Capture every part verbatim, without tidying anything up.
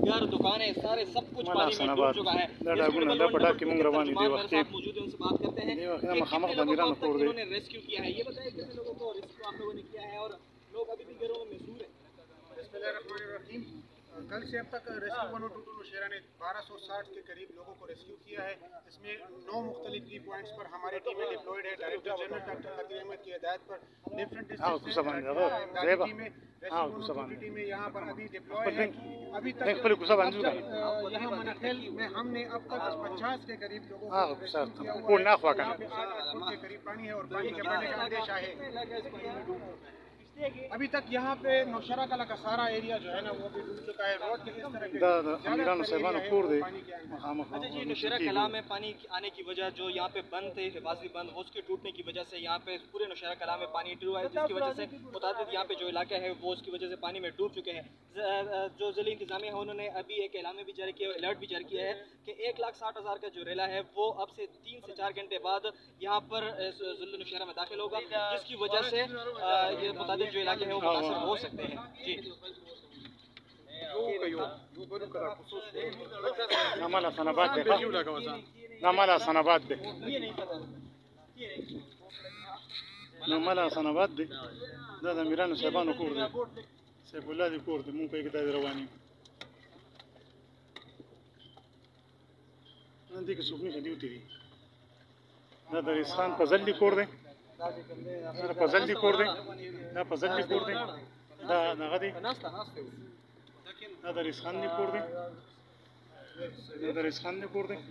घर दुकानें सारे सब कुछ पानी में डूब चुका है। मौजूद है, उनसे बात करते हैं कि कितने लोगों को इन्होंने रेस्क्यू किया है। ये बताइए कितने लोगों को रेस्क्यू आप लोगों ने किया है और लोग अभी भी घरों में महसूर है। कल से अब तक rescue one two two Nowshera ने बारह सौ साठ के करीब लोगों को रेस्क्यू किया है। इसमें नौ मुख्तलिफ की पॉइंट्स पर हमारी टीमें डिप्लॉयड है। Director general doctor Khateer Ahmed की हिदायत पर डिफरेंट टीमें यहाँ पर अभी डिप्लॉय है। अभी तक यहाँ मनखेल में हमने अब तक पचास के करीब लोगों को के करीब पानी है और पानी के बढ़ने का आदेश है। अभी तक यहाँ पे नौशेरा का सारा एरिया जो है ना वो भी डूब चुका है। रोड के इस तरह के अच्छा जी, नौशेरा कला में पानी आने की वजह जो यहाँ पे बंद थे हिफाजती बंद उसके टूटने की वजह से यहाँ पे पूरे नौशेरा कला में पानी डूबा है, जिसकी वजह से मुताबिक यहाँ पे जो इलाका है वो उसकी वजह से पानी में डूब चुके हैं। जो ज़िले इंतजामिया है उन्होंने अभी एक ऐलान भी जारी किया, अलर्ट भी जारी किया है कि एक लाख साठ हज़ार का जो रेला है वो अब से तीन से चार घंटे बाद यहाँ पर ज़िले नौशेरा में दाखिल होगा, जिसकी वजह से ये मुताबिक जो इलाके हैं वो मुतासर हो सकते हैं। जी نعملها صنبات به نعملها صنبات به نعملها صنبات به دا د امیرانو صاحبانو کور دی، سیف الله دی کور دی، مونږ په کې د رواني نن دې کې څوک نه دی وتی دی. دا د رئیس خان فضل دی کور دی، دا فضل دی کور دی، دا فضل دی کور دی، دا هغه دی، دا د رئیس خان دی کور دی، دا د رئیس خان دی کور دی.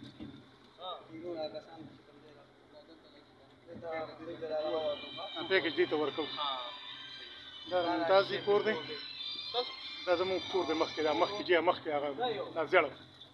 پیکج دی ته ورکو. دا ممتاز دی کور دی، دا زموږ کور دی مخکې، دا مخکې جې مخکې هغه دا زیړ.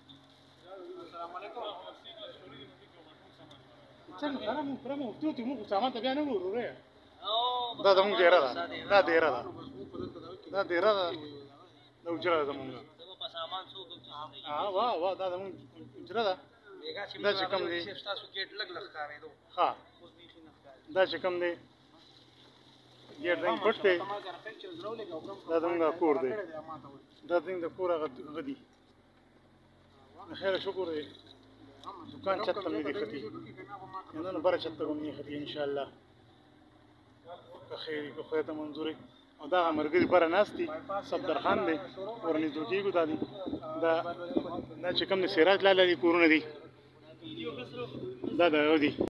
څنګه خراب مو خراب مو ته موږ سامان ته بیا نه ورورې. دا زموږ ډیره ده، دا ډیره ده، دا ډیره ده، دا اجره زموږ. ها واه واه دا زموږ اجره ده. دا چې کوم دی تاسو ګیټ لګ لګ ښکارېدو. ها دا چې کوم دی ګیټ رنګ پټ دی، دا زموږ کور دی، دا زموږ د کور هغه دی. خیر شکر دی. دکان چت ته مې دی خطي، نن بره چت ته مې خطي ان شاء الله. که خیر که خدای ته منظور او دا مرګري بره ناست دي، صفدر خان دی ورنږدې کېږو. دا دی دا دا چې کوم دی سراج لاله دي کورونه دي، دا د هغه دي.